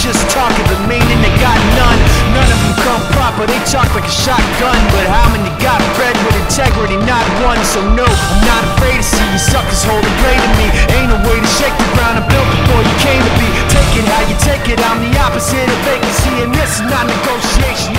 just talking, but meaning they got none. None of them come proper, they talk like a shotgun. But how many got bred with integrity? Not one. So no, I'm not afraid to see you suckers hold a blade to me. Ain't no way to shake the ground I built before you came to be. Take it how you take it, I'm the opposite of vacancy, and this is not negotiation.